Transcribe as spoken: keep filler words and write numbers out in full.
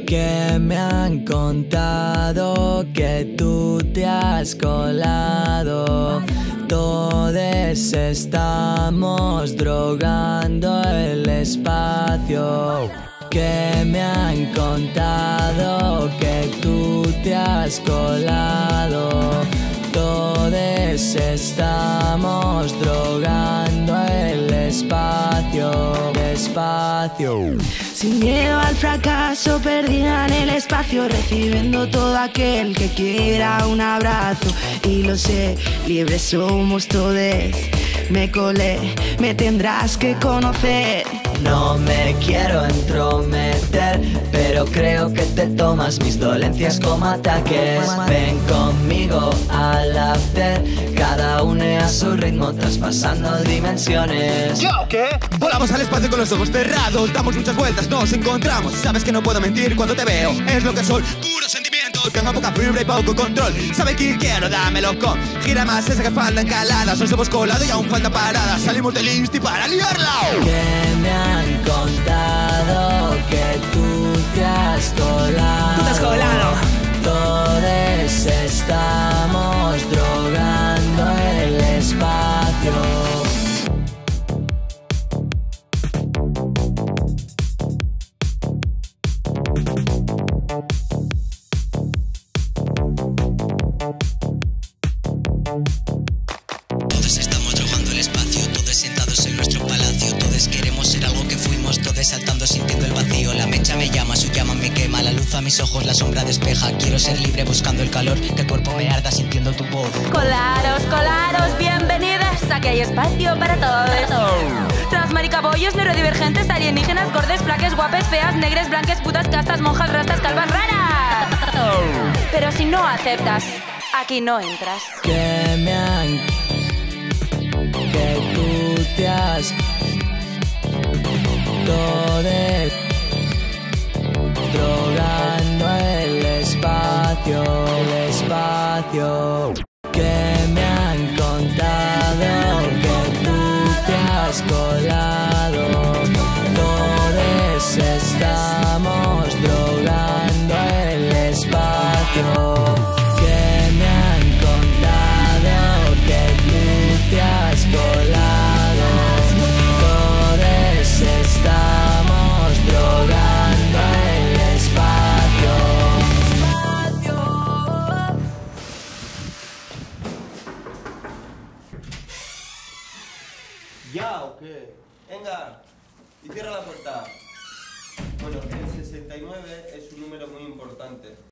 Que me han contado que tú te has colado. Todos estamos drogando el espacio. Que me han contado que tú te has colado. Todos estamos drogando el espacio, espacio. Sin miedo al fracaso, perdida en el espacio, recibiendo todo aquel que quiera un abrazo. Y lo sé, libres somos todos. Me colé, me tendrás que conocer. No me quiero entrometer, pero creo que te tomas mis dolencias como ataques. Ven conmigo al after, cada uno a su ritmo, traspasando dimensiones. ¿Yo qué? Volamos al espacio con los ojos cerrados, damos muchas vueltas, nos encontramos. Sabes que no puedo mentir cuando te veo, es lo que soy, puro sentimiento. Tengo poca fibra y poco control. Sabe quién quiero, dámelo con. Gira más esa que falta encalada. Nos hemos colado y aún falta parada. Salimos del insti para liarla. Que me han contado que tú te has colado. Tú te has colado. Todos estamos drogando el espacio. Todos estamos drogando el espacio, todos sentados en nuestro palacio. Todos queremos ser algo que fuimos, todos saltando sintiendo el vacío. La mecha me llama, su llama me quema, la luz a mis ojos, la sombra despeja. Quiero ser libre buscando el calor, que el cuerpo me arda sintiendo tu voz. Colaros, colaros, bienvenidas, aquí hay espacio para todos. Transmaricabollos, neurodivergentes, alienígenas, gordes, flaques, guapes, feas, negres, blanques, putas, castas, monjas, rastas, calvas, raras. Pero si no aceptas, aquí no entras. Que me han... que tú te has... Todos drogando el espacio, el espacio. Que me han contado que tú te has colado. Todos estamos drogando el espacio. Que me han contado que tú te has colado. Todos estamos drogando el espacio. ¿Ya o qué? Venga, y cierra la puerta. Bueno, el sesenta y nueve es un número muy importante.